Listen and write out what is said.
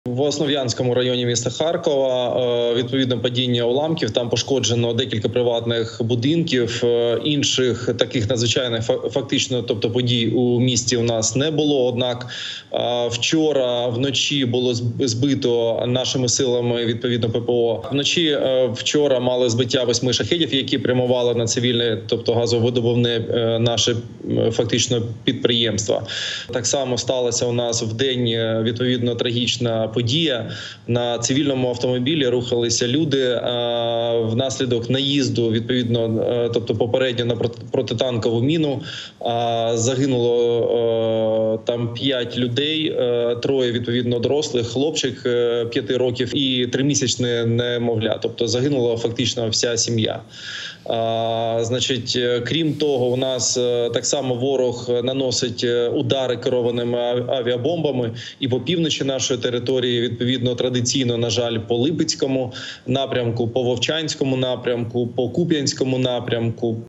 В Основ'янському районі міста Харкова відповідно падіння уламків, там пошкоджено декілька приватних будинків, інших таких надзвичайних фактично, тобто подій у місті у нас не було. Однак вчора вночі було збито нашими силами відповідно ППО. Вночі вчора мали збиття 8 шахедів, які прямували на цивільне, тобто газовидобувне наше фактично підприємство. Так само сталося у нас в день відповідно трагічна подія. На цивільному автомобілі рухалися люди внаслідок наїзду, відповідно, тобто попередньо на протитанкову міну. Загинуло там 5 людей, 3 відповідно дорослих, хлопчик 5 років і 3-місячне немовля. Тобто загинула фактично вся сім'я. Значить, крім того, у нас так само ворог наносить удари керованими авіабомбами і по півночі нашої території, відповідно, традиційно, на жаль, по Липецькому напрямку, по Вовчанському напрямку, по Куп'янському напрямку,